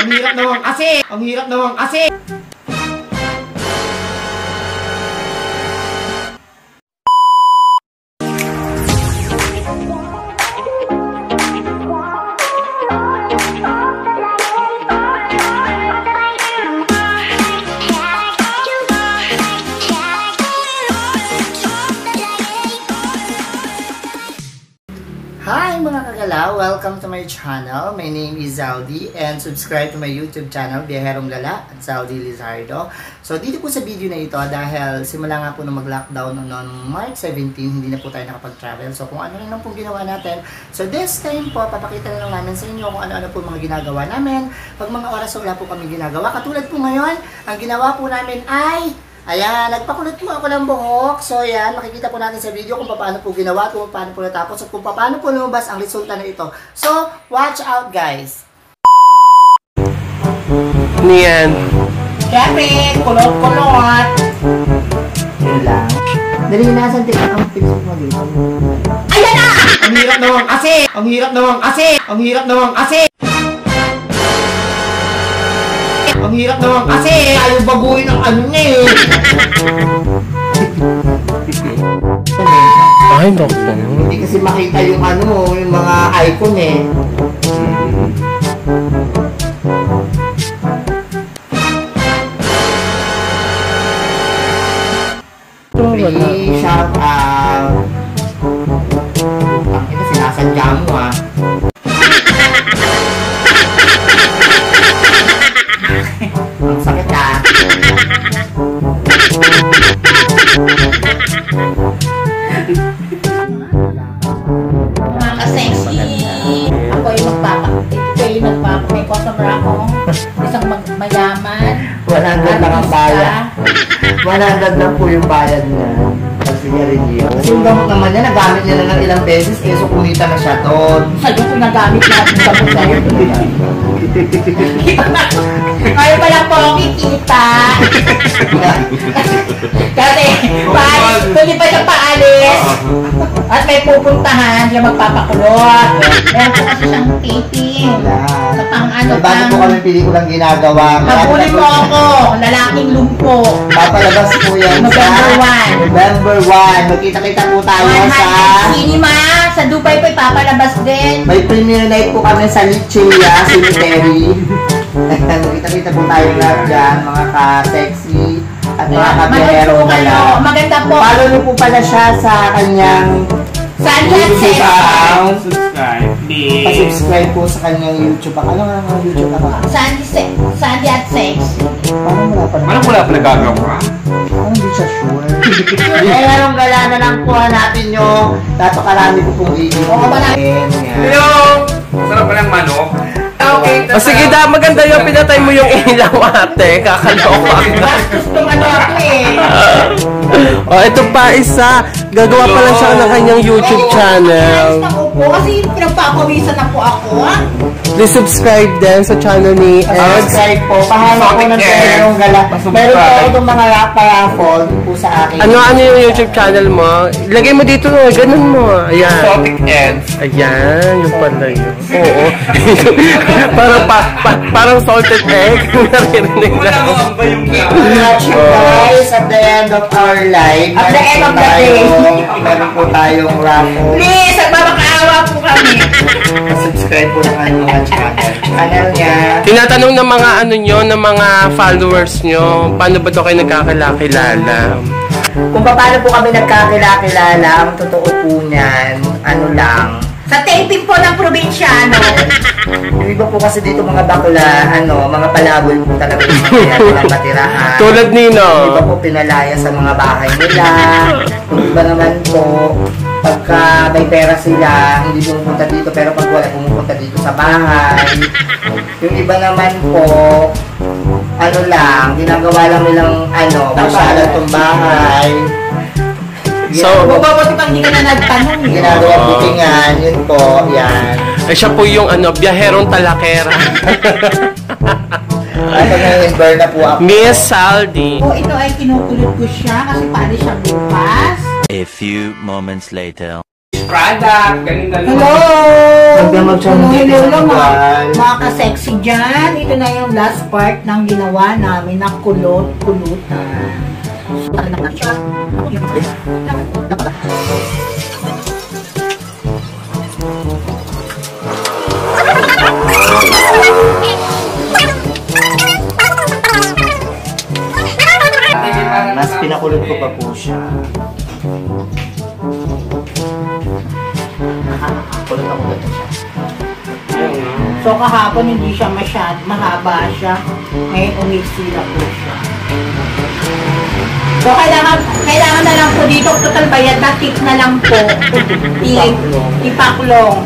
Ang hirap naman kasi! Ang hirap naman kasi! Hi mga kagala! Welcome to my channel. My name is Zaldi and subscribe to my YouTube channel, Biyaherong Gala at Zaldi Lizardo. So dito po sa video na ito, dahil simula nga po na mag-lockdown noong March 17, hindi na po tayo nakapag-travel. So kung ano lang po ginawa natin. So this time po, papakita na lang namin sa inyo kung ano-ano po mga ginagawa namin. Pag mga oras wala po kami ginagawa. Katulad po ngayon, ang ginawa po namin ay ayan, nagpakulot po ako ng buhok. So, ayan, makikita po natin sa video kung paano po ginawa, kung paano po natapos, at kung paano po lumabas ang resulta na ito. So, watch out, guys! Niyan. Siyempre, kulot-kulot! Yun lang. Dali, nasan tika ang tips mo dito? Ayan na! Ang hirap naman kasi! Ang hirap naman kasi! Ang hirap naman kasi! Ang hirap naman kasi ayaw baguhin ang ano niya eh. Ay, doktor. Hindi kasi makita yung ano, yung mga icon eh. Free shout out. Ang ito sinasadya mo ah. Ang sakit ah. Mga ka-sexy. Ako ay may customer ako. Isang mayaman. 100 lang ang bayad. 100 lang po yung bayad niya. Kasi yung gamot naman niya, nagamit niya na ng ilang beses, eh, so kumita na siya doon. Sa'yo ko nagamit lahat ng gamot na yun. Ngayon pala po kikita. Kasi, pwede pa siya paalis. At may pupuntahan, siya magpapakulot. Meron po kasi siyang taping. Sa pang ano pang... Bago po kami pelikulang ginagawa. Habulin mo ako, lalaking lumpo. Papalabas po yan November 1. November 1. Magkita-kita po tayo sa... Cinema. Sa Dubai po ipapalabas din. May premiere night po kami sa Lichia Cemetery. Magkita-kita po tayo lahat dyan, mga ka-sexy at mga ka-biyaherong gala. Maganda po. Follow niyo po pala siya sa kanyang YouTube account. Subscribe, please. Pa-subscribe po sa kanyang YouTube account. Ano nga ang YouTube account? Sandy at Sex. Parang wala pa nagagawa? Parang hindi siya sure. Biyaherong gala na lang po hanapin nyo. Dato karami po pong iitin. Oo, marami. Hello! Masarap pa ng manok. Okay. O sige da, maganda yung pinatay mo yung ilaw ate. Kakaloka. Bastos tong ano ako eh. O ito pa isa. Gagawa pa lang siya ng kanyang YouTube channel. Kasi pinagpapawisan na po ako ah. Please subscribe din sa channel ni Ed. Subscribe po. Pahanap po ng Biyaherong gala. Meron po ako itong mga raffle po sa akin. Ano yung YouTube channel mo? Ilagay mo dito, ganun mo. Ayan. Exotic Eds. Ayan, yung pala yun. Oo. parang salted egg. Naririnig na. Wala ba yung Watch you guys at the end of our life. At the end of the day. Meron po tayong raffle. Please, magmamakaawa po kami. Subscribe po ng mga channel niya. Tinatanong ng mga ano nyo, ng mga followers nyo, paano ba ito kayo nagkakilala? Kung paano po kami nagkakilala, ang totoo po niyan, ano lang. Sa taping po ng probinsyano. Yung iba po kasi dito mga bakla, mga palaboy po talaga yung mga nilang matirahan. Tulad nino. Yung iba po pinalaya sa mga bahay nila. Yung iba naman po, pagka may pera sila, hindi pumupunta dito, pero pag wala pumupunta dito sa bahay. Yung iba naman po, ginagawa lang nilang, masyadong itong bahay. So, Mabuti pang hindi ka na nagtanong eh. Ginagawa butingan, yun po, yan. Ay siya po yung biyaherong talakera. At nag-inver na po ako. Miss Saldi. O ito ay kinukulot ko siya kasi paano siya bukas. A few moments later. finished product. Galing-galing. Hello! Magdamag siya ng Hello lang visual. mga ka-sexy dyan. Ito na yung last part ng ginawa namin na kulot-kulutan. Mas pinakulot ko pa po siya. Kulot ako dito siya. So kahapon hindi siya mahaba siya. Ngayon umiksi na po siya. So kailangan na lang po dito, total bayad na tip na lang po. Ipaklong.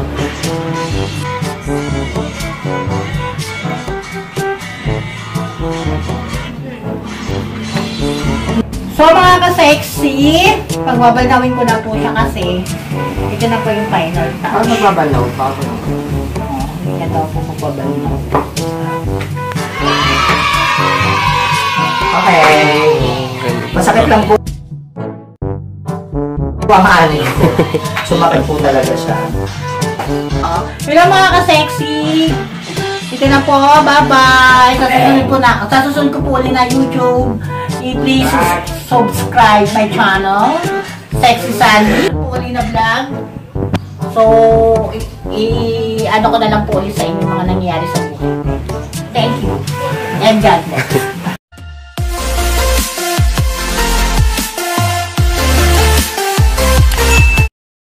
So mga ka-sexy, pagbabalawin ko na po siya kasi ito na po yung final touch. Ano nagbabalaw pa ako? Hindi na daw po magbabalaw. Okay. Masakit lang po. Pamali. Sumakit po talaga siya. Hello mga ka-sexy! Ito na po, bye-bye! Sasusunod ko po ulit na YouTube. Please subscribe my channel, Sexy Sandy. Po ulit na vlog. So, ano ko na lang po ulit sa inyo mga nangyayari sa buhay. Thank you. And God